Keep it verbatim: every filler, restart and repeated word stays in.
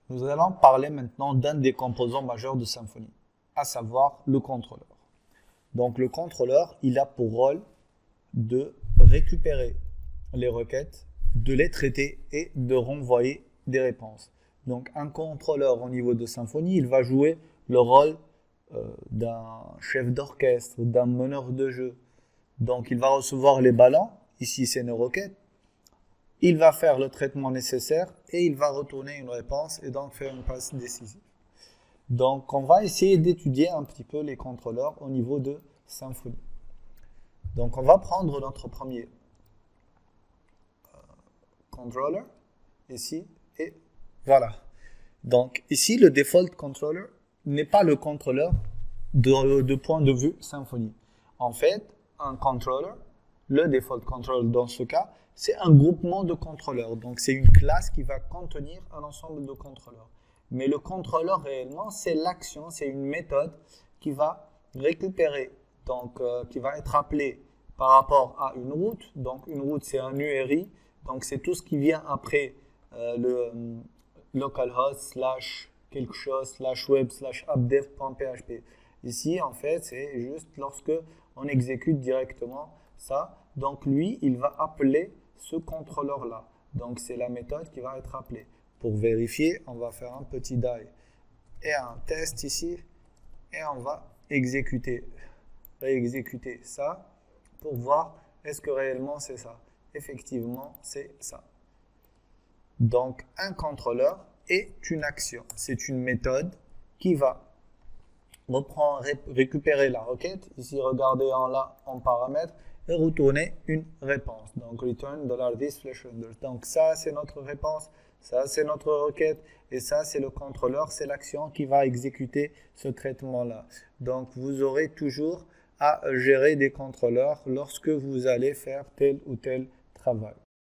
Nous allons parler maintenant d'un des composants majeurs de Symfony, à savoir le contrôleur. Donc le contrôleur, il a pour rôle de récupérer les requêtes, de les traiter et de renvoyer des réponses. Donc un contrôleur au niveau de Symfony, il va jouer le rôle euh, d'un chef d'orchestre, d'un meneur de jeu. Donc il va recevoir les ballons, ici c'est une requête, il va faire le traitement nécessaire et il va retourner une réponse et donc faire une passe décisive. Donc on va essayer d'étudier un petit peu les contrôleurs au niveau de Symfony. Donc on va prendre notre premier euh, controller ici et voilà. Donc ici le default controller n'est pas le contrôleur de, de point de vue Symfony. En fait, un controller, le default controller dans ce cas, c'est un groupement de contrôleurs. Donc c'est une classe qui va contenir un ensemble de contrôleurs. Mais le contrôleur réellement, c'est l'action, c'est une méthode qui va récupérer, donc euh, qui va être appelée par rapport à une route. Donc une route, c'est un U R I. Donc c'est tout ce qui vient après euh, le euh, localhost slash quelque chose slash web slash appdev.php. Ici, en fait, c'est juste lorsque on exécute directement ça. Donc lui, il va appeler ce contrôleur-là. Donc c'est la méthode qui va être appelée. Pour vérifier, on va faire un petit die et un test ici et on va exécuter, réexécuter ça pour voir est-ce que réellement c'est ça. Effectivement, c'est ça. Donc un contrôleur est une action. C'est une méthode qui va reprendre, ré récupérer la requête. Ici, regardez en là en paramètres et retourner une réponse. Donc return $this flash render. Donc ça c'est notre réponse. Ça, c'est notre requête et ça, c'est le contrôleur, c'est l'action qui va exécuter ce traitement-là. Donc, vous aurez toujours à gérer des contrôleurs lorsque vous allez faire tel ou tel travail.